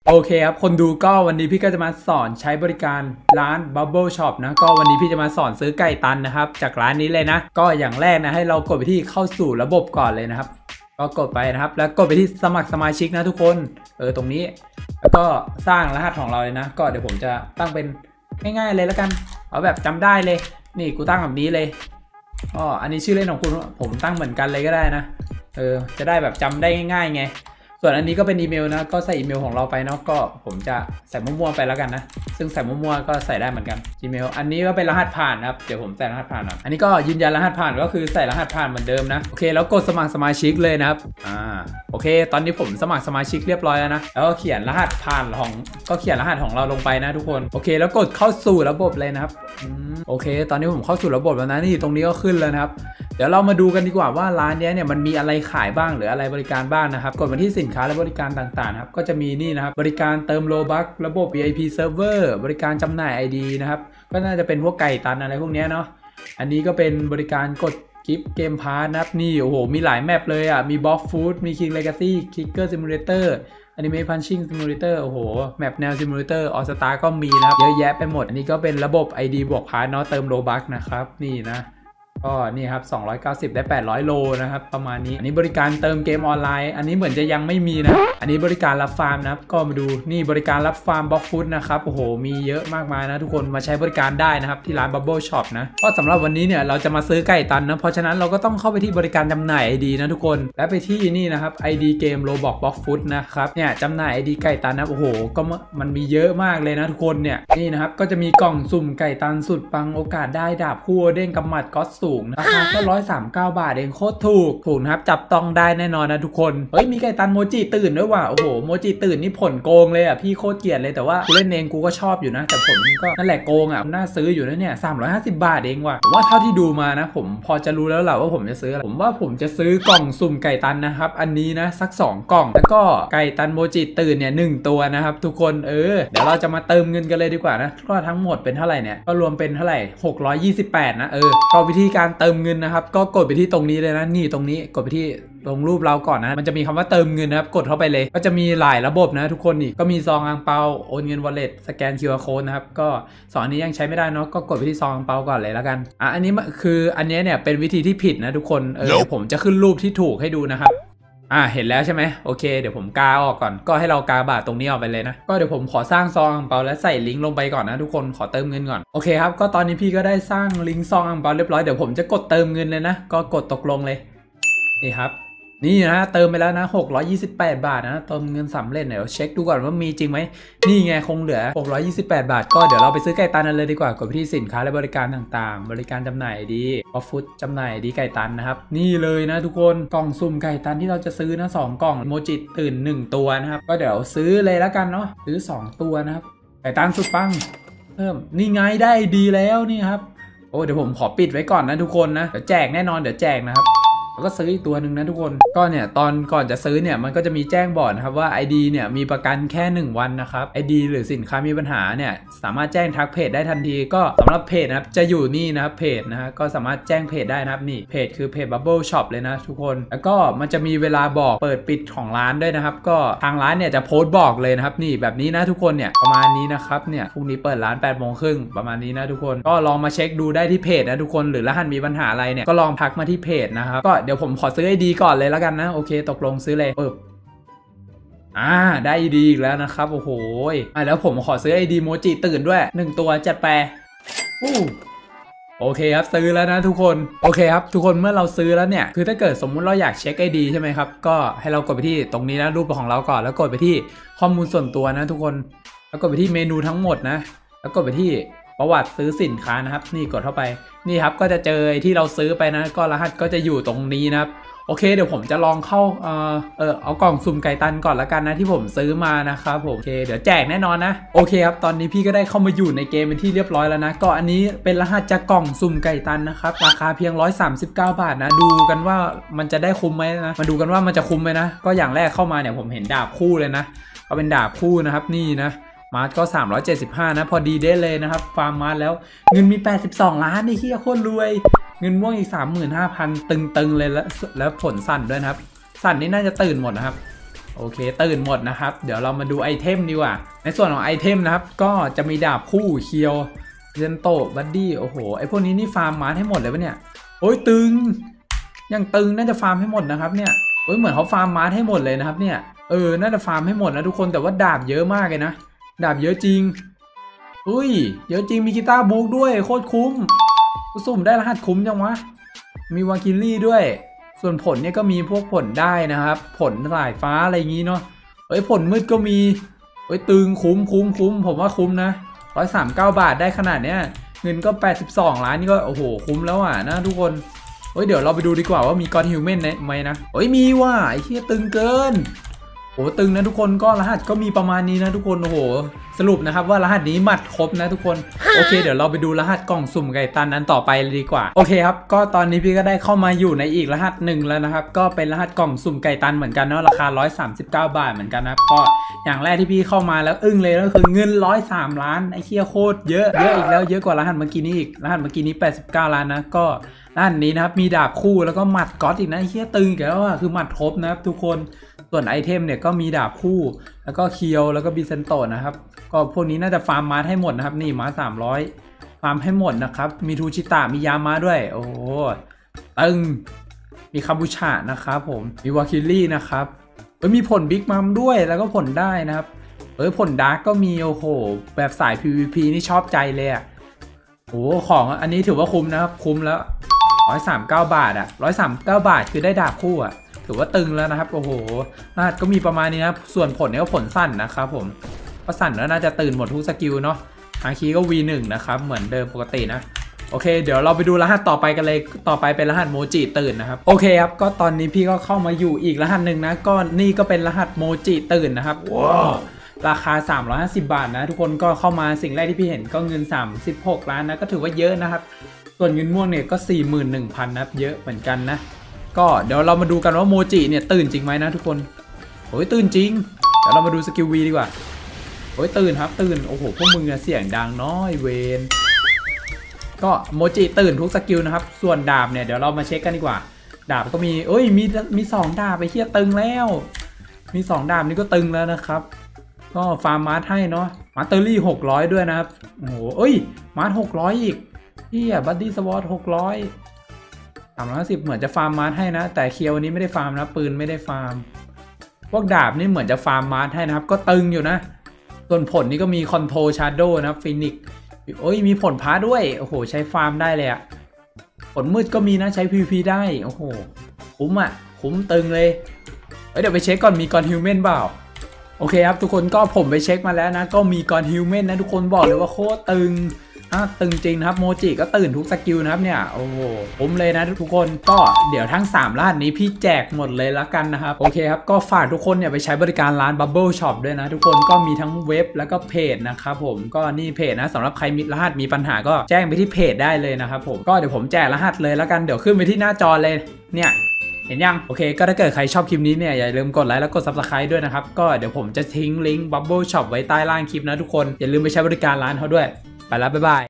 โอเคครับคนดูก็วันนี้พี่ก็จะมาสอนใช้บริการร้าน Bubble Shop นะก็วันนี้พี่จะมาสอนซื้อไก่ตันนะครับจากร้านนี้เลยนะก็อย่างแรกนะให้เรากดไปที่เข้าสู่ระบบก่อนเลยนะครับก็กดไปนะครับแล้วกดไปที่สมัครสมาชิกนะทุกคนตรงนี้แล้วก็สร้างรหัสของเราเลยนะก็เดี๋ยวผมจะตั้งเป็นง่ายๆเลยแล้วกันเอาแบบจำได้เลยนี่กูตั้งแบบนี้เลยอันนี้ชื่อเล่นของคุณผมตั้งเหมือนกันเลยก็ได้นะจะได้แบบจำได้ง่ายๆไงส่วนอันนี้ก็เป็นอีเมลนะก็ใส่อีเมลของเราไปเนาะก็ผมจะใส่มั่วๆไปแล้วกันนะซึ่งใส่มั่วๆก็ใส่ได้เหมือนกัน Gmail อันนี้ก็เป็นรหัสผ่านนะครับเดี๋ยวผมใส่รหัสผ่านอันนี้ก็ยืนยันรหัสผ่านก็คือใส่รหัสผ่านเหมือนเดิมนะโอเคแล้วกดสมัครสมาชิกเลยนะครับโอเคตอนนี้ผมสมัครสมาชิกเรียบร้อยแล้วนะแล้วก็เขียนรหัสผ่านของเราลงไปนะทุกคนโอเคแล้วกดเข้าสู่ระบบเลยนะครับโอเคตอนนี้ผมเข้าสู่ระบบแล้วนะนี่ตรงนี้ก็ขึ้นแล้วนะครับเดี๋ยวเรามาดูกันดีกว่าว่าร้านนี้เนี่ยมันมีอะไรขายบ้างหรืออะไรบริการบ้างนะครับกดมาที่สินค้าและบริการต่างๆนะครับก็จะมีนี่นะครับบริการเติมโลบัคระบบ VIP Server บริการจำหน่าย ID นะครับก็น่าจะเป็นพวกไก่ตันอะไรพวกนี้เนาะอันนี้ก็เป็นบริการกดกิฟต์เกมพาร์ทนะครับนี่โอ้โหมีหลายแมปเลยมีบ็อกฟู้ดมี King Legacy Kicker Simulator Anime Punching Simulator โอ้โหแมปแนว Simulator All Star ก็มีนะครับเยอะแยะไปหมดอันนี้ก็เป็นระบบ ID บวกพาร์ทเนาะเติมโลบัคนะครับนี่นะก็นี่ครับ290ได้800โลนะครับประมาณนี้อันนี้บริการเติมเกมออนไลน์อันนี้เหมือนจะยังไม่มีนะอันนี้บริการรับฟาร์มนะครับก็มาดูนี่บริการรับฟาร์มบล็อกฟุตนะครับโอ้โหมีเยอะมากมายนะทุกคนมาใช้บริการได้นะครับที่ร้าน Bubble Shop นะก็สำหรับวันนี้เนี่ยเราจะมาซื้อไก่ตันนะเพราะฉะนั้นเราก็ต้องเข้าไปที่บริการจำหน่าย ID นะทุกคนและไปที่นี่นะครับ ID เกม Roblox Block Food นะครับเนี่ยจำหน่าย ID ไก่ตันนะโอ้โหก็มันมีเยอะมากเลยนะทุกคนเนี่ยนี่นะครับก็จะมีกล่องสุ่มไก่ตันสุดปังโอกาสได้ดาบคู่เด้งกำมัดก็สูงราคาแค่139 บาทเองโคตรถูกนะครับจับต้องได้แน่นอนนะทุกคนมีไก่ตันโมจิตื่นด้วยว่ะโอ้โหโมจิตื่นนี่ผลโกงเลยพี่โคตรเกลียดเลยแต่ว่ากูเล่นเองกูก็ชอบอยู่นะแต่ผลก็นั่นแหละโกงน่าซื้ออยู่นะเนี่ย350 บาทเองว่ะผมว่าเท่าที่ดูมานะผมพอจะรู้แล้วแหละว่าผมจะซื้ออะไรผมว่าผมจะซื้อกล่องสุ่มไก่ตันนะครับอันนี้นะสัก2 กล่องแล้วก็ไก่ตันโมจิตื่นเนี่ย1 ตัวนะครับทุกคนเดี๋ยวเราจะมาเติมเงินกันเลยดีกว่านะก็ทั้งหมดเป็นเท่าไหร่เนี่ยก็รวมเป็นเท่าไหร่628นะก็วิธีการเติมเงินนะครับก็กดไปที่ตรงนี้เลยนะนี่ตรงนี้กดไปที่ตรงรูปเราก่อนนะมันจะมีคำว่าเติมเงินนะครับกดเข้าไปเลยก็จะมีหลายระบบนะทุกคนนี่ก็มีซองอังเปาโอนเงิน wallet สแกน QR code นะครับก็2อันนี้ยังใช้ไม่ได้เนาะก็กดไปที่ซองอังเปาก่อนเลยแล้วกันอันนี้คืออันนี้เนี่ยเป็นวิธีที่ผิดนะทุกคนเดี๋ยวผมจะขึ้นรูปที่ถูกให้ดูนะครับเห็นแล้วใช่ไหมโอเคเดี๋ยวผมกาออกก่อนก็ให้เรากาบาทตรงนี้ออกไปเลยนะก็เดี๋ยวผมขอสร้างซองอังเปาและใส่ลิงก์ลงไปก่อนนะทุกคนขอเติมเงินก่อนโอเคครับก็ตอนนี้พี่ก็ได้สร้างลิงก์ซองอังเปาเรียบร้อยเดี๋ยวผมจะกดเติมเงินเลยนะก็กดตกลงเลยนี่ครับนี่นะเติมไปแล้วนะ628 บาทนะเติมเงินสำเร็จเดี๋ยวเช็คดูก่อนว่ามีจริงไหมนี่ไงคงเหลือ628 บาทก็เดี๋ยวเราไปซื้อไก่ตันกันเลยดีกว่ากดไปที่สินค้าและบริการต่างๆบริการจำหน่ายดีออฟฟุตจำหน่ายดีไก่ตันนะครับนี่เลยนะทุกคนกล่องสุ่มไก่ตันที่เราจะซื้อนะ2 กล่องโมจิตื่น1 ตัวนะครับก็เดี๋ยวซื้อเลยแล้วกันเนาะซื้อ2 ตัวนะครับไก่ตันสุดปังเพิ่มนี่ไงได้ดีแล้วนี่ครับเดี๋ยวผมขอปิดไว้ก่อนนะทุกคนนะเดี๋ยวแจกแน่นอนเดี๋ยวแจกนะครับแล้วก็ซื้ออีกตัวหนึ่งนะทุกคนก็เนี่ยตอนก่อนจะซื้อเนี่ยมันก็จะมีแจ้งบอกนะครับว่า ID เนี่ยมีประกันแค่1 วันนะครับ ID หรือสินค้ามีปัญหาเนี่ยสามารถแจ้งทักเพจได้ทันทีก็สำหรับเพจนะครับจะอยู่นี่นะครับเพจนะฮะก็สามารถแจ้งเพจได้นะครับนี่เพจคือเพจ Bubble Shop เลยนะทุกคนแล้วก็มันจะมีเวลาบอกเปิดปิดของร้านด้วยนะครับก็ทางร้านเนี่ยจะโพสต์บอกเลยนะครับนี่แบบนี้นะทุกคนเนี่ยประมาณนี้นะครับเนี่ยพรุ่งนี้เปิดร้าน8 โมงครึ่งประมาณนี้นะทุกคนก็ลองมาเช็คดูได้ที่เพจนะทุกคนหรือรหัสมีปัญหาอะไรเนี่ยก็ลองทักมาที่เพจนะครับก็เดี๋ยวผมขอซื้อIDก่อนเลยแล้วกันนะโอเคตกลงซื้อเลยได้IDอีกแล้วนะครับโอ้โหแล้วผมขอซื้อIDโมจิตื่นด้วย1 ตัวจัดไปโอเคครับซื้อแล้วนะทุกคนโอเคครับทุกคนเมื่อเราซื้อแล้วเนี่ยคือถ้าเกิดสมมุติเราอยากเช็ค ID ใช่ไหมครับก็ให้เรากดไปที่ตรงนี้นะรูปของเราก่อนแล้วกดไปที่ข้อมูลส่วนตัวนะทุกคนแล้วกดไปที่เมนูทั้งหมดนะแล้วกดไปที่ประวัติซื้อสินค้านะครับนี่กดเข้าไปนี่ครับก็จะเจอที่เราซื้อไปนะก็รหัสก็จะอยู่ตรงนี้นะครับโอเคเดี๋ยวผมจะลองเข้าเอากล่องสุ่มไก่ตันก่อนละกันนะที่ผมซื้อมานะครับผมโอเคเดี๋ยวแจกแน่นอนนะโอเคครับตอนนี้พี่ก็ได้เข้ามาอยู่ในเกมเป็นที่เรียบร้อยแล้วนะก็อันนี้เป็นรหัสจากกล่องสุ่มไก่ตันนะครับราคาเพียง139 บาทนะดูกันว่ามันจะได้คุ้มไหมนะมาดูกันว่ามันจะคุ้มไหมนะก็อย่างแรกเข้ามาเนี่ยผมเห็นดาบคู่เลยนะก็เป็นดาบคู่นะครับนี่นะมาร์ทก็375นะพอดีได้เลยนะครับฟาร์มมาร์ทแล้วเงินมี82 ล้านนี่ที่โคตรรวยเงินม่วงอีก 35,000 ตึงๆเลยแล้วผลสั่นด้วยนะครับสั่นนี่น่าจะตื่นหมดนะครับโอเคตื่นหมดนะครับเดี๋ยวเรามาดูไอเทมดีกว่าในส่วนของไอเทมนะครับก็จะมีดาบคู่เคียวเรนโตบัดดี้โอ้โหไอพวกนี้นี่ฟาร์มมาให้หมดเลยปะเนี่ยโอ้ยตึงยังตึงน่าจะฟาร์มให้หมดนะครับเนี่ยเอ้ยเหมือนเขาฟาร์มมาให้หมดเลยนะครับเนี่ยน่าจะฟาร์มให้หมดนะทุกคนแต่ว่าดาบเยอะมากเลยนะดาบเยอะจริงอุ้ยเยอะจริงมีกีตาร์บุ๊กด้วยโคตรคุ้มสุ่มได้รหัสคุ้มจังวะมีวากิลี่ด้วยส่วนผลเนี่ยก็มีพวกผลได้นะครับผลสายฟ้าอะไรอย่างงี้เนาะผลมืดก็มีตึงคุ้มผมว่าคุ้มนะ139 บาทได้ขนาดเนี้ยเงินก็82 ล้านนี่ก็โอ้โหคุ้มแล้วอ่ะนะทุกคนเดี๋ยวเราไปดูดีกว่าว่ามีก็อดฮิวแมนไหมนะมีว่ะไอ้เหี้ยตึงเกินโอ้ตึงนะทุกคนก็รหัสก็มีประมาณนี้นะทุกคนโอ้โหสรุปนะครับว่ารหัสนี้หมัดครบนะทุกคนโอเคเดี๋ยวเราไปดูรหัสกล่องสุ่มไก่ตันนั้นต่อไปเลยดีกว่าโอเคครับก็ตอนนี้พี่ก็ได้เข้ามาอยู่ในอีกรหัสหนึ่งแล้วนะครับก็เป็นรหัสกล่องสุ่มไก่ตันเหมือนกันเนาะราคา139 บาทเหมือนกันนะครับก็อย่างแรกที่พี่เข้ามาแล้วอึ้งเลยก็คือเงิน103 ล้านไอ้เหี้ยโคตรเยอะอีกแล้วเยอะกว่ารหัสเมื่อกี้นี้อีกรหัสเมื่อกี้นี้89 ล้านนะก็รหัสนี้นะครับมีดาบคู่แล้วก็หมัดก๊อตอีกนะไอ้เหี้ยตึงอีกแล้วอ่ะคือหมัดครบนะครับทุกคนส่วนไอเทมเนี่ยก็มีดาบคู่แล้วก็เคียวแล้วก็บิเซนโตนะครับก็พวกนี้น่าจะฟาร์มมาให้หมดนะครับนี่มา300ฟาร์มให้หมดนะครับมีทูชิตะมียามาด้วยโอ้โหตึงมีคาบูชะนะครับผมมีวาคิลี่นะครับมีผลบิ๊กมัมด้วยแล้วก็ผลได้นะครับผลดาร์กก็มีโอ้โหแบบสาย PVP นี่ชอบใจเลยอ่ะโอ้ของอันนี้ถือว่าคุ้มนะครับคุ้มแล้ว139 บาทอ่ะ139 บาทคือได้ดาบคู่อ่ะถือว่าตึงแล้วนะครับโอ้โหรหัสก็มีประมาณนี้นะส่วนผลเนี่ยก็ผลสั้นนะครับผมก็สั้นแล้วน่าจะตื่นหมดทุกสกิลเนาะฮาคีก็ V1 นะครับเหมือนเดิมปกตินะโอเคเดี๋ยวเราไปดูรหัสต่อไปกันเลยต่อไปเป็นรหัสโมจิตื่นนะครับโอเคครับก็ตอนนี้พี่ก็เข้ามาอยู่อีกรหัสหนึ่งนะก็นี่ก็เป็นรหัสโมจิตื่นนะครับว้าวราคา350 บาทนะทุกคนก็เข้ามาสิ่งแรกที่พี่เห็นก็เงิน36 ล้านนะก็ถือว่าเยอะนะครับส่วนเงินม่วงเนี่ยก็ 41,000 นะครับเยอะเหมือนกันนะก็เดี๋ยวเรามาดูกันว่าโมจิเนี่ยตื่นจริงไหมนะทุกคนตื่นจริงเดี๋ยวเรามาดูสกิลวีดีกว่าตื่นครับตื่นโอ้โหพวกมึงเสียงดังน้อยเวนก็โมจิตื่นทุกสกิลนะครับส่วนดาบเนี่ยเดี๋ยวเรามาเช็คกันดีกว่าดาบก็มี2 ดาบไปเฮียตึงแล้วมี2 ดาบนี่ก็ตึงแล้วนะครับก็ฟาร์มมาร์ทให้เนาะมาร์เตอรี่600ด้วยนะครับโอ้โหมาร์ท600อีกเฮียบัดดี้สวอต600 350เหมือนจะฟาร์มมาร์ทให้นะแต่เคียววันนี้ไม่ได้ฟาร์มนะปืนไม่ได้ฟาร์มพวกดาบนี่เหมือนจะฟาร์มมาร์ทให้นะครับก็ตึงอยู่นะส่วนผลนี่ก็มีคอนโทรชาร์โดนะฟินิกมีผลพาด้วยโอ้โหใช้ฟาร์มได้เลยอะผลมืดก็มีนะใช้ PVP ได้โอ้โหคุ้มอะคุ้มตึงเลยเดี๋ยวไปเช็คก่อนมีกอนฮิวแมนเปล่าโอเคครับทุกคนก็ผมไปเช็คมาแล้วนะก็มีกอนฮิวแมนนะทุกคนบอกเลยว่าโคตรตึงตึงจริงนะครับโมจิก็ตื่นทุกสกิลนะครับเนี่ยโอ้โหผมเลยนะทุกคนก็เดี๋ยวทั้ง3รหัสนี้พี่แจกหมดเลยละกันนะครับโอเคครับก็ฝากทุกคนเนี่ยไปใช้บริการร้าน Bubble Shop ด้วยนะทุกคนก็มีทั้งเว็บแล้วก็เพจนะครับผมก็นี่เพจนะสำหรับใครมีรหัสมีปัญหาก็แจ้งไปที่เพจได้เลยนะครับผมก็เดี๋ยวผมแจกรหัสเลยละกันเดี๋ยวขึ้นไปที่หน้าจอเลยเนี่ยเห็นยังโอเคก็ถ้าเกิดใครชอบคลิปนี้เนี่ยอย่าลืมกดไลค์แล้วกด Subscribe ด้วยนะครับก็เดี๋ยวผมจะทิ้งลิงก์ Bubble Shop ไว้ใต้ล่างคลิปนะทุกคนอย่าลืมไปใช้บริการร้านเขาด้วยไปแล้วบ๊ายบาย